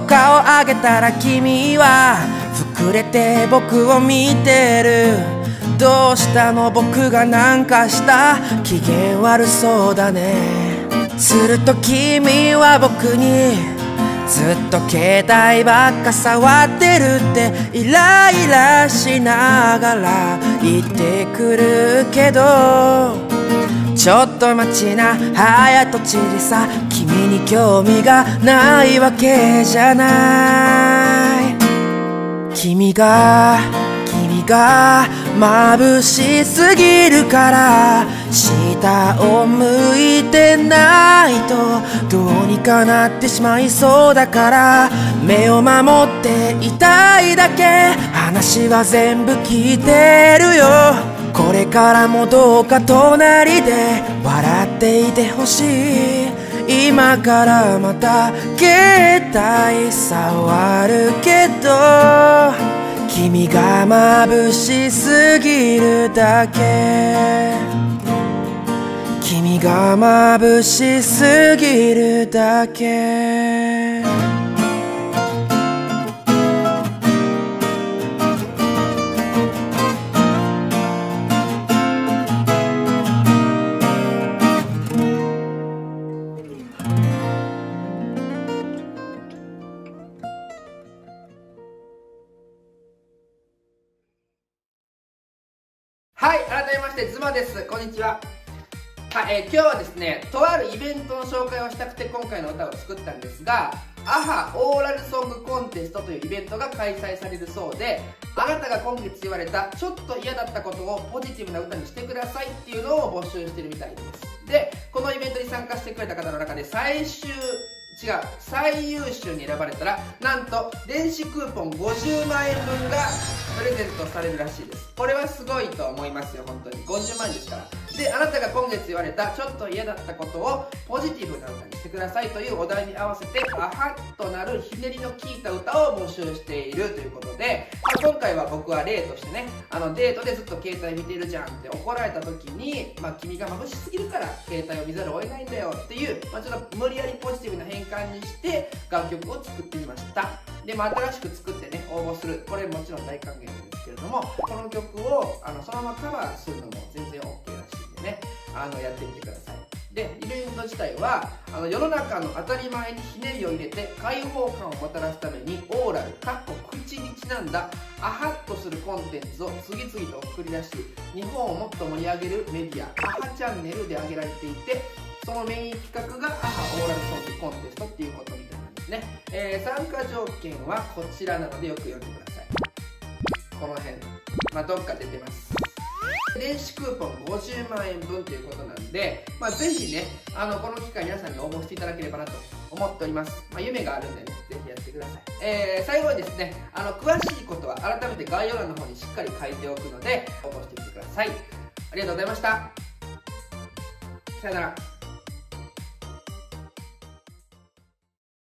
顔上げたら君は膨れて僕を見てる。どうしたの僕がなんかした機嫌悪そうだね。すると君は僕にずっと携帯ばっか触ってるってイライラしながら言ってくるけど、ちょっと待ちな早とちりさ、君に興味がないわけじゃない。君が眩しすぎるから下を向いてないとどうにかなってしまいそうだから、目を守っていたいだけ。話は全部聞いてるよ。これからもどうか隣で笑っていてほしい。今からまた携帯触るけど、君が眩しすぎるだけ。君が眩しすぎるだけ。 はい、改めましてズマです。こんにちは。はい、今日はですね、とあるイベントの紹介をしたくて今回の歌を作ったんですが、アハオーラルソングコンテストというイベントが開催されるそうで、あなたが今月言われたちょっと嫌だったことをポジティブな歌にしてくださいっていうのを募集してるみたいです。で、このイベントに参加してくれた方の中で最優秀に選ばれたら、なんと電子クーポン50万円分がプレゼントされるらしいです。これはすごいと思いますよ。本当に50万円ですから。で、あなたが今月言われたちょっと嫌だったことをポジティブな歌にしてくださいというお題に合わせてアハッとなるひねりの効いた歌を募集しているということで、今回は僕は例としてね、デートでずっと携帯見てるじゃんって怒られた時に、君が眩しすぎるから携帯を見ざるを得ないんだよっていう、ちょっと無理やりポジティブな変換にして楽曲を作ってみました。で、新しく作ってね、応募する、これもちろん大歓迎なんですけれども、この曲をそのままカバーするのも全然 OK らしいんでね、やってみてください。で、イベント自体は世の中の当たり前にひねりを入れて開放感をもたらすためにオーラル口にちなんだアハッとするコンテンツを次々と送り出し、日本をもっと盛り上げるメディアアハチャンネルで上げられていて、そのメイン企画がアハオーラルソングコンテストっていうことみたいなんですね。参加条件はこちらなのでよく読んでください。この辺、どっか出てます。電子クーポン50万円分ということなんで、ぜひね、この機会皆さんに応募していただければなと思っております。夢があるんでね、ぜひやってください。最後にですね、詳しいことは改めて概要欄の方にしっかり書いておくので、応募してみてください。ありがとうございました。さよなら。